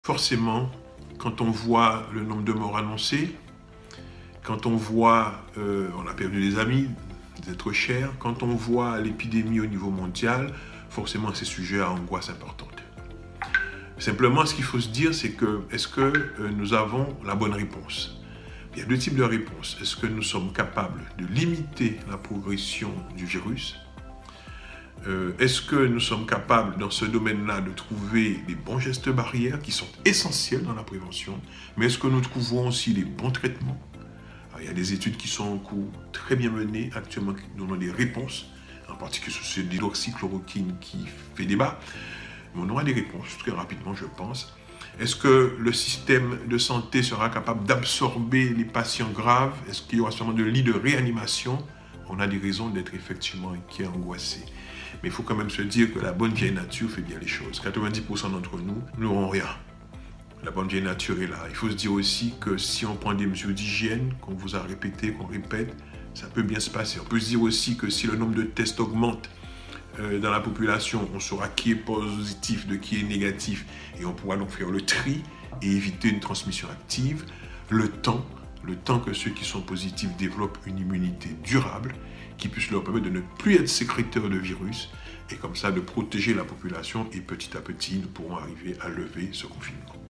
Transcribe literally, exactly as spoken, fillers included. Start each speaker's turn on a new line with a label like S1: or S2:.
S1: Forcément, quand on voit le nombre de morts annoncés, quand on voit, euh, on a perdu des amis, des êtres chers, quand on voit l'épidémie au niveau mondial, forcément c'est sujet à angoisse importante. Simplement, ce qu'il faut se dire, c'est que, est-ce que euh, nous avons la bonne réponse? Il y a deux types de réponses. Est-ce que nous sommes capables de limiter la progression du virus? Euh, Est-ce que nous sommes capables, dans ce domaine-là, de trouver les bons gestes barrières qui sont essentiels dans la prévention? Mais est-ce que nous trouvons aussi les bons traitements? Alors, il y a des études qui sont en cours, très bien menées, actuellement, qui nous donnent des réponses, en particulier sur ce hydroxychloroquine qui fait débat. Mais on aura des réponses très rapidement, je pense. Est-ce que le système de santé sera capable d'absorber les patients graves? Est-ce qu'il y aura seulement de lits de réanimation? On a des raisons d'être effectivement inquiets, angoissés. Mais il faut quand même se dire que la bonne vieille nature fait bien les choses. quatre-vingt-dix pour cent d'entre nous n'auront rien. La bonne vieille nature est là. Il faut se dire aussi que si on prend des mesures d'hygiène, qu'on vous a répété, qu'on répète, ça peut bien se passer. On peut se dire aussi que si le nombre de tests augmente euh, dans la population, on saura qui est positif de qui est négatif et on pourra donc faire le tri et éviter une transmission active. Le temps, le temps que ceux qui sont positifs développent une immunité durable qui puisse leur permettre de ne plus être sécréteurs de virus et comme ça de protéger la population et petit à petit nous pourrons arriver à lever ce confinement.